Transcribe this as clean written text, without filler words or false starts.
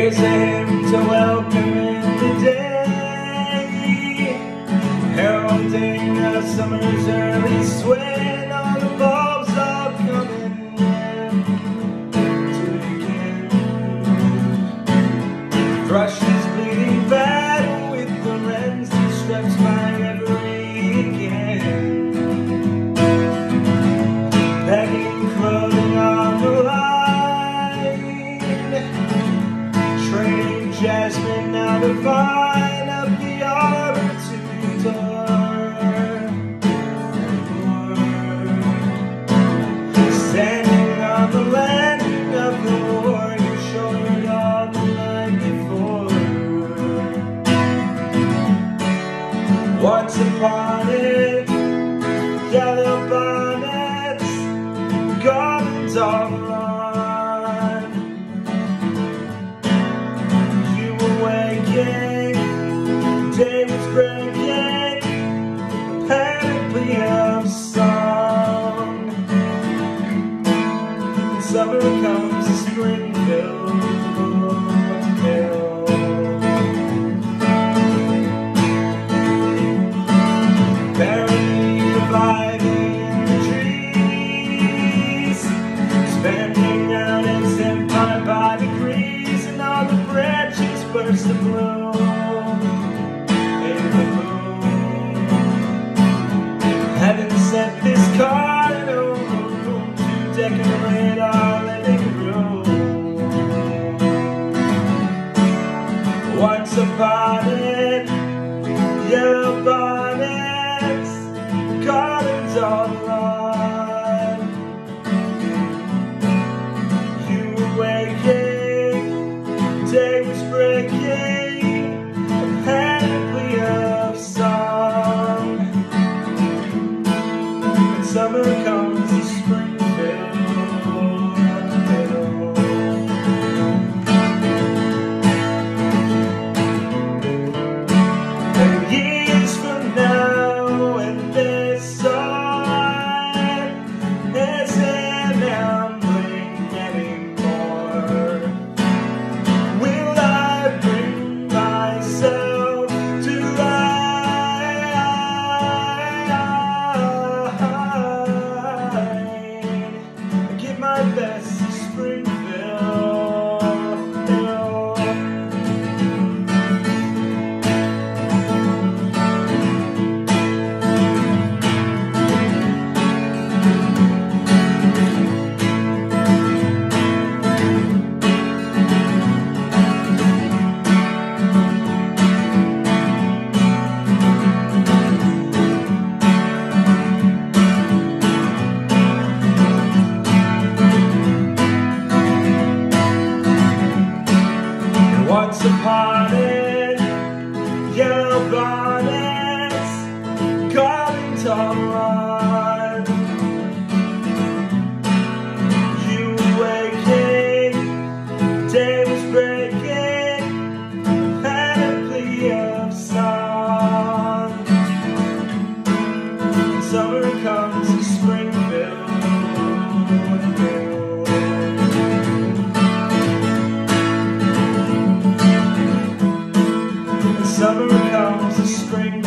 Here's a hymn to welcome in the day, heralding a summer's early swing. All the bulbs are coming to begin. Thrushes bleeding battle with the wrens that stretch my reverie again, begging clothing on the line, trading jasmine now to vine up the arbor to door. Standing on the landing of the warrior shouldered on the night before. Once upon it, yellow bonnets, gardens all run. You were waking, day was breaking, a panoply of song. And summer comes to Springfield Hill. Barely reviving the trees, expanding out its empire by degrees, and all the branches burst to bloom in the moon. Heaven sent this garden over room to decorate our living room. Once upon it, yellow bonnets, gardens all run. You were waking, day was breaking, a panoply of song. And summer comes to Springfield Hill. And years from now, when this song isn't ambling anymore, will I bring myself to light? Give my best to Springfield Hill. Once upon it, yellow bonnets, gardens all run. You were waking, day was breaking, a panoply of song. Summer comes to Springfield Hill. Summer comes to Springfield.